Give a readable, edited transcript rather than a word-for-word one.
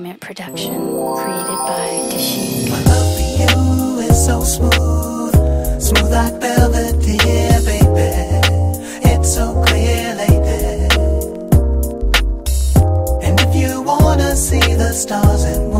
Entertainment production, created by Dashik. My love for you is so smooth, smooth like velvet, dear baby. It's so clear lately. And if you wanna see the stars and